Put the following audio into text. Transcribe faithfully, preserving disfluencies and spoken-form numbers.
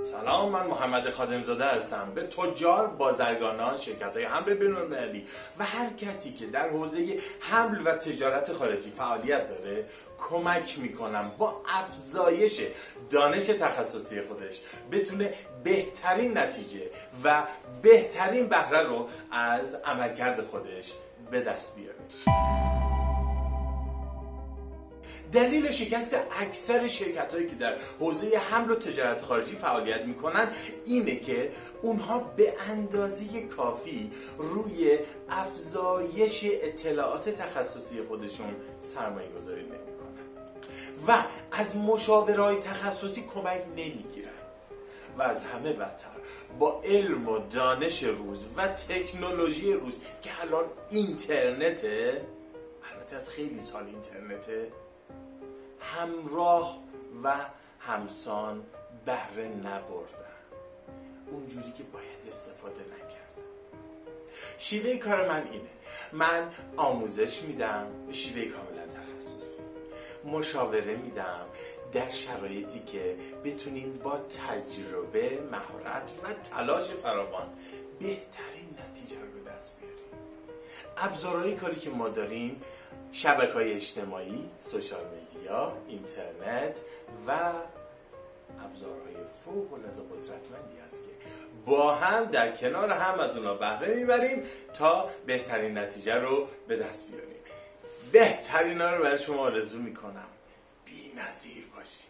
سلام، من محمد خادمزاده هستم. به تجار، بازرگانان، شرکت‌های حمل بین‌المللی و هر کسی که در حوزه حمل و تجارت خارجی فعالیت داره کمک میکنم با افزایش دانش تخصصی خودش بتونه بهترین نتیجه و بهترین بهره رو از عملکرد خودش به دست بیاره. دلیل شکست اکثر شرکت‌هایی که در حوزه حمل و تجارت خارجی فعالیت میکنن اینه که اونها به اندازه کافی روی افزایش اطلاعات تخصصی خودشون سرمایه گذاری نمیکنن و از مشاورهای تخصصی کمک نمیگیرن و از همه بدتر با علم و دانش روز و تکنولوژی روز که الان اینترنته، البته از خیلی سال اینترنته، همراه و همسان بهره نبردن اونجوری که باید استفاده نکردن. شیوه کار من اینه: من آموزش میدم به شیوه کاملا تخصصی، مشاوره میدم در شرایطی که بتونیم با تجربه، مهارت و تلاش فراوان بهترین نتیجه رو به دست بیاریم. ابزارهای کاری که ما داریم شبکه‌های اجتماعی، سوشال میدیا، اینترنت و ابزارهای فوق‌العاده قدرتمندی است که با هم در کنار هم از اونا بهره میبریم تا بهترین نتیجه رو به دست بیاریم. بهترینا رو برای شما آرزو میکنم. بی‌نظیر باشید.